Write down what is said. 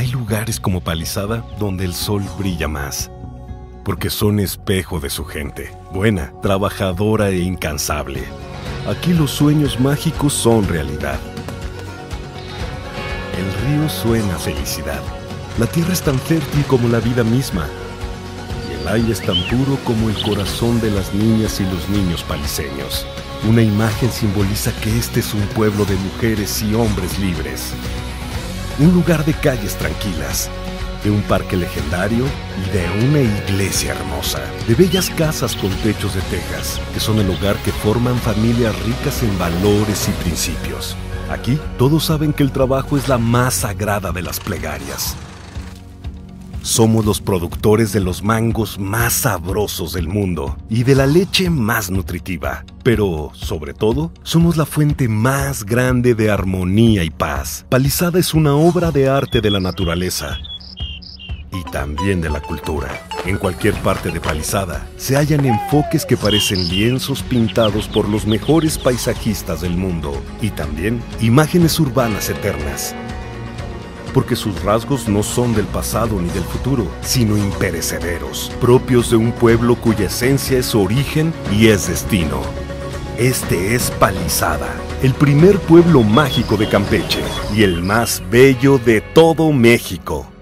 Hay lugares como Palizada donde el sol brilla más, porque son espejo de su gente, buena, trabajadora e incansable. Aquí los sueños mágicos son realidad. El río suena a felicidad. La tierra es tan fértil como la vida misma. Y el aire es tan puro como el corazón de las niñas y los niños paliseños. Una imagen simboliza que este es un pueblo de mujeres y hombres libres. Un lugar de calles tranquilas, de un parque legendario y de una iglesia hermosa, de bellas casas con techos de tejas, que son el hogar que forman familias ricas en valores y principios. Aquí todos saben que el trabajo es la más sagrada de las plegarias. Somos los productores de los mangos más sabrosos del mundo y de la leche más nutritiva. Pero, sobre todo, somos la fuente más grande de armonía y paz. Palizada es una obra de arte de la naturaleza y también de la cultura. En cualquier parte de Palizada se hallan enfoques que parecen lienzos pintados por los mejores paisajistas del mundo y también imágenes urbanas eternas. Porque sus rasgos no son del pasado ni del futuro, sino imperecederos, propios de un pueblo cuya esencia es origen y es destino. Este es Palizada, el primer pueblo mágico de Campeche y el más bello de todo México.